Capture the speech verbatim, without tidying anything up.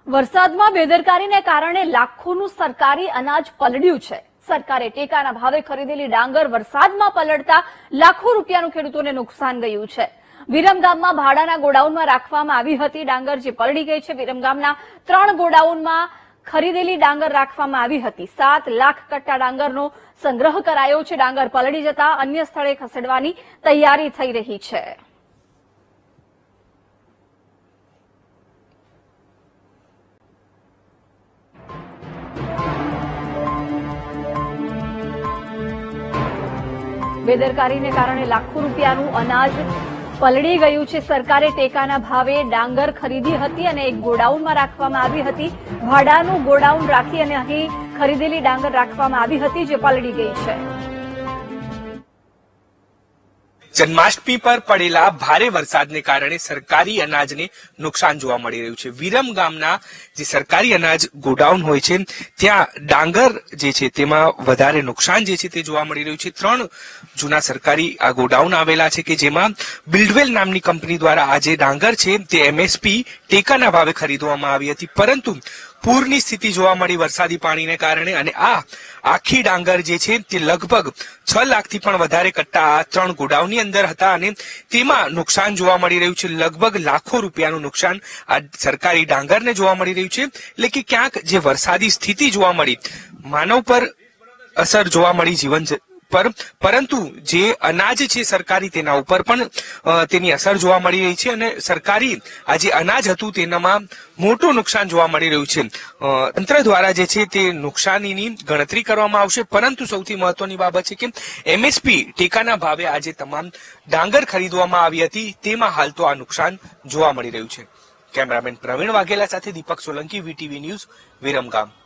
વરસાદમાં બેદરકારીને કારણે લાખોનું સરકારી અનાજ પલળ્યું છે। સરકારે ટેકાના ભાવે ખરીદેલી ડાંગર વરસાદમાં પલળતા લાખો રૂપિયાનું ખેડૂતોને નુકસાન ગયું છે। વિરમગામમાં ભાડાના ગોડાઉનમાં રાખવામાં આવી હતી ડાંગર જે પલળી ગઈ છે। વિરમગામના ત્રણ ગોડાઉનમાં ખરીદેલી ડાંગર રાખવામાં આવી હતી। સાત લાખ કટ્ટા ડાંગરનો સંગ્રહ કરાયો છે। ડાંગર પલળી જતા અન્ય સ્થળે ખસેડવાની તૈયારી થઈ રહી છે। બેદરકારીને કારણે લાખો રૂપિયાનું અનાજ પલળી ગયું છે। સરકારે ટેકાના ભાવે ડાંગર ખરીદી હતી અને એક ગોડાઉનમાં રાખવામાં આવી હતી। ભાડાનું ગોડાઉન રાખી અને અહીં ખરીદેલી ડાંગર રાખવામાં આવી હતી જે પલળી ગઈ છે। જન્માષ્ટમી પર પડેલા ભારે વરસાદને કારણે સરકારી અનાજને નુકસાન જોવા મળી રહ્યું છે। વિરમ ગામના જે સરકારી અનાજ ગોડાઉન હોય છે ત્યાં ડાંગર જે છે તેમાં વધારે નુકસાન જે છે તે જોવા મળી રહ્યું છે। ત્રણ જૂના સરકારી આ ગોડાઉન આવેલા છે કે જેમાં બિલ્ડવેલ નામની કંપની દ્વારા આ જે ડાંગર છે તે એમએસપી ટેકાના ભાવે ખરીદવામાં આવી હતી, પરંતુ પૂરની સ્થિતિ જોવા મળી વરસાદી પાણીને કારણે અને આ આખી ડાંગર જે છે તે લગભગ છ લાખથી પણ વધારે કટ્ટા આ ત્રણ ગોડાઉનની અંદર હતા અને તેમાં નુકસાન જોવા મળી રહ્યું છે। લગભગ લાખો રૂપિયાનું નુકસાન આ સરકારી ડાંગરને જોવા મળી રહ્યું છે। એટલે કે ક્યાંક જે વરસાદી સ્થિતિ જોવા મળી માનવ પર અસર જોવા મળી જીવન પર, પરંતુ જે અનાજ છે સરકારી તેના ઉપર પણ તેની અસર જોવા મળી રહી છે અને સરકારી આ જે અનાજ હતું તેનામાં મોટું નુકસાન જોવા મળી રહ્યું છે। તંત્ર દ્વારા જે છે તે નુકસાનીની ગણતરી કરવામાં આવશે, પરંતુ સૌથી મહત્વની બાબત છે કે એમએસપી ટેકાના ભાવે આજે તમામ ડાંગર ખરીદવામાં આવી હતી તેમાં હાલ તો આ નુકસાન જોવા મળી રહ્યું છે। કેમેરામેન પ્રવીણ વાઘેલા સાથે દીપક સોલંકી, વીટીવી ન્યૂઝ, વિરમગામ।